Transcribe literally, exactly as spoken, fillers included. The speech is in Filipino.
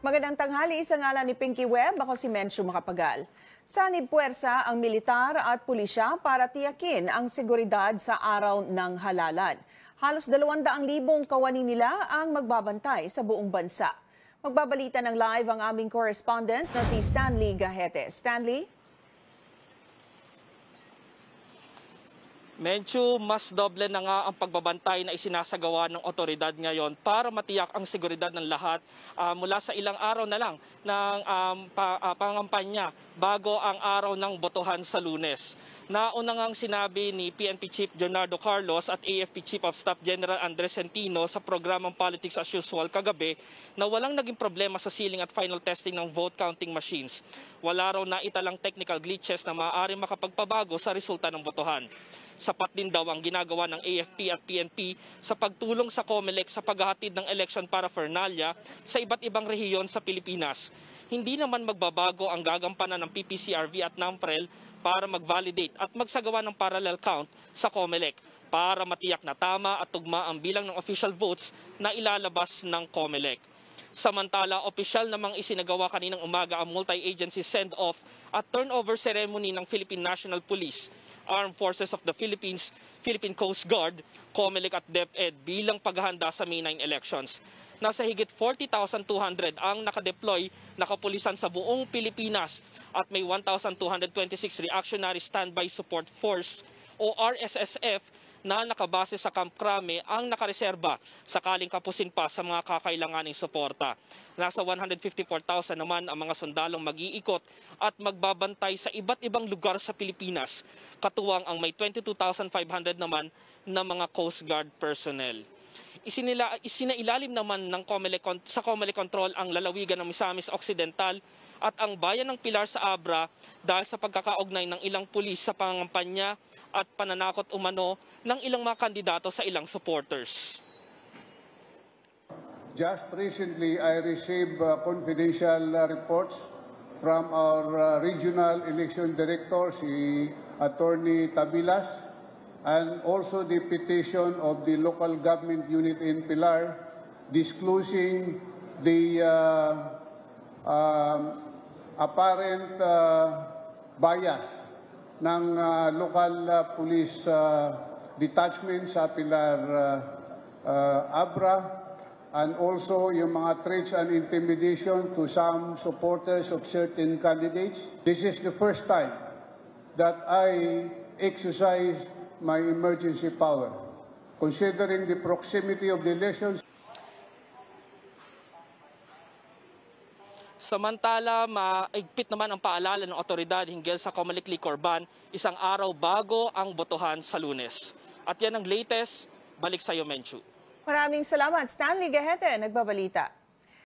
Magandang tanghali sa ngalan ni Pinky Webb, ako si Menchu Makapagal. Sanib puwersa ang militar at pulisya para tiyakin ang seguridad sa araw ng halalan. Halos dalawang daang libong kawani nila ang magbabantay sa buong bansa. Magbabalita ng live ang aming correspondent na si Stanley Gahete. Stanley? Menchu, mas doble na nga ang pagbabantay na isinasagawa ng otoridad ngayon para matiyak ang seguridad ng lahat uh, mula sa ilang araw na lang ng um, pa, uh, pangampanya bago ang araw ng botohan sa Lunes. Nauna ngang sinabi ni P N P Chief Leonardo Carlos at A F P Chief of Staff General Andres Centino sa programang Politics as Usual kagabi na walang naging problema sa sealing at final testing ng vote counting machines. Wala raw na italang technical glitches na maaaring makapagpabago sa resulta ng botohan. Sapat din daw ang ginagawa ng A F P at P N P sa pagtulong sa COMELEC sa paghahatid ng election paraphernalia sa iba't ibang rehiyon sa Pilipinas. Hindi naman magbabago ang gagampanan ng P P C R V at NAMPREL para mag-validate at magsagawa ng parallel count sa COMELEC para matiyak na tama at tugma ang bilang ng official votes na ilalabas ng COMELEC. Samantala, opisyal namang isinagawa kaninang umaga ang multi-agency send-off at turnover ceremony ng Philippine National Police, Armed Forces of the Philippines, Philippine Coast Guard, COMELEC at DepEd bilang paghahanda sa May ninth elections. Nasa higit forty thousand two hundred ang nakadeploy na kapulisan sa buong Pilipinas at may one thousand two hundred twenty-six Reactionary Standby Support Force o R S S F na nakabase sa Camp Crame ang nakareserba sakaling kapusin pa sa mga kakailanganing suporta. Nasa one hundred fifty-four thousand naman ang mga sundalong mag-iikot at magbabantay sa iba't ibang lugar sa Pilipinas. Katuwang ang may twenty-two thousand five hundred naman na mga Coast Guard personnel. Isinila, isinailalim naman ng COMELEC, sa COMELEC control ang lalawigan ng Misamis Occidental at ang bayan ng Pilar sa Abra dahil sa pagkakaugnay ng ilang pulis sa pangangampanya at pananakot umano ng ilang mga kandidato sa ilang supporters. Just recently, I received uh, confidential uh, reports from our uh, regional election director, si Attorney Tabilas, and also the petition of the local government unit in Pilar disclosing the uh, uh, apparent uh, bias ng uh, local uh, police uh, detachment sa Pilar uh, uh, Abra, and also yung mga threats and intimidation to some supporters of certain candidates. This is the first time that I exercise my emergency power, considering the proximity of the elections. Samantala, maigpit naman ang paalala ng otoridad hinggil sa COMELEC liquor ban isang araw bago ang botohan sa Lunes. At yan ang latest. Balik sa iyo, Menchu. Maraming salamat, Stanley Gahete, nagbabalita.